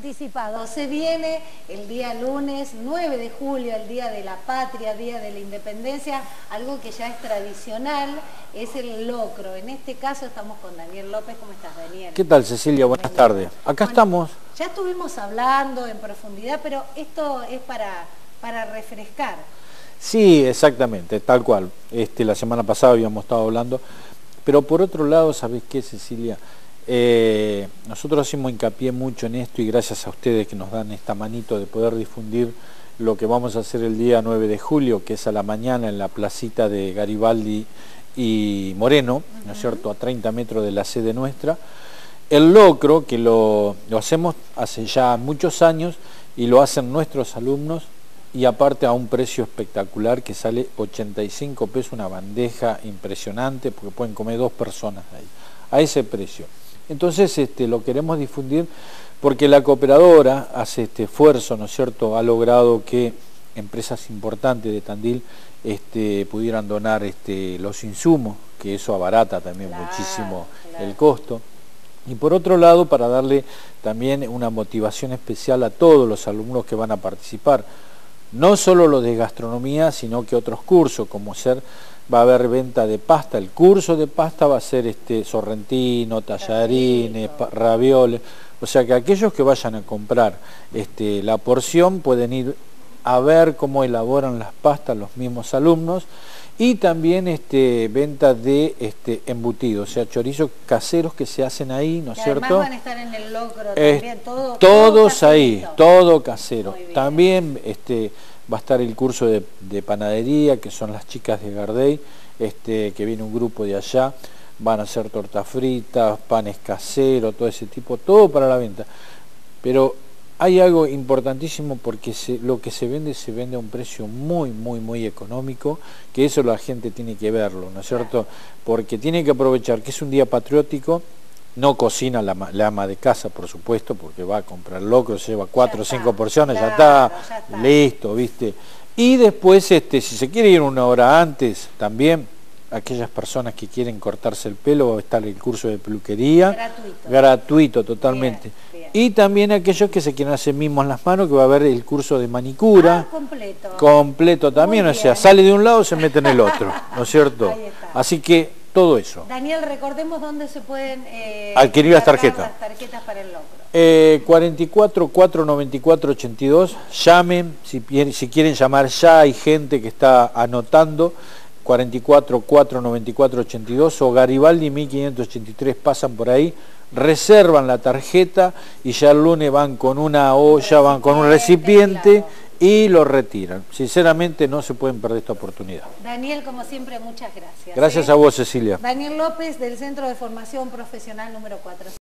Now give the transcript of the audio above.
Anticipado. Se viene el día lunes 9 de julio, el Día de la Patria, Día de la Independencia, algo que ya es tradicional, es el locro. En este caso estamos con Daniel López. ¿Cómo estás, Daniel? ¿Qué tal, Cecilia? Buenas tardes. Acá estamos. Ya estuvimos hablando en profundidad, pero esto es para refrescar. Sí, exactamente, tal cual. La semana pasada habíamos estado hablando, pero por otro lado, ¿sabés qué, Cecilia? Nosotros hacemos hincapié mucho en esto y gracias a ustedes que nos dan esta manito de poder difundir lo que vamos a hacer el día 9 de julio, que es a la mañana en la placita de Garibaldi y Moreno, ¿no es cierto?, a 30 metros de la sede nuestra. El locro, que lo hacemos hace ya muchos años y lo hacen nuestros alumnos, y aparte a un precio espectacular que sale 85 pesos, una bandeja impresionante, porque pueden comer 2 personas ahí, a ese precio. Entonces lo queremos difundir porque la cooperadora hace este esfuerzo, ¿no es cierto?, ha logrado que empresas importantes de Tandil pudieran donar los insumos, que eso abarata también muchísimo el costo. Y por otro lado, para darle también una motivación especial a todos los alumnos que van a participar, no solo los de gastronomía, sino que otros cursos, como va a haber venta de pasta. El curso de pasta va a ser sorrentino, tallarines, ravioles. O sea que aquellos que vayan a comprar la porción pueden ir a ver cómo elaboran las pastas los mismos alumnos. Y también venta de embutidos, o sea, chorizos caseros que se hacen ahí, ¿no es cierto? Además van a estar en el locro también, todos ahí, todo casero. También va a estar el curso de panadería, que son las chicas de Gardey, que viene un grupo de allá, van a hacer tortas fritas, panes caseros, todo ese tipo, todo para la venta. Pero hay algo importantísimo porque lo que se vende a un precio muy económico, que eso la gente tiene que verlo, ¿no es cierto? Porque tiene que aprovechar que es un día patriótico. No cocina la ama de casa, por supuesto, porque va a comprar locro, se lleva 4 o 5 porciones, ya está, listo, ¿viste? Y después, si se quiere ir una hora antes, también, aquellas personas que quieren cortarse el pelo, va a estar el curso de peluquería. Gratuito totalmente. Bien. Y también aquellos que se quieren hacer mimos en las manos, que va a haber el curso de manicura. Completo también, o sea, sale de un lado, se mete en el otro, ¿no es cierto? Así que todo eso. Daniel, recordemos dónde se pueden adquirir las tarjetas. Las tarjetas para el locro. 44 494 82. Llamen, si quieren llamar ya, hay gente que está anotando. 44 494 82 o Garibaldi 1583, pasan por ahí, reservan la tarjeta y ya el lunes van con una olla, van con un recipiente y lo retiran. Sinceramente no se pueden perder esta oportunidad. Daniel, como siempre, muchas gracias. Gracias a vos, Cecilia. Daniel López, del Centro de Formación Profesional número 4.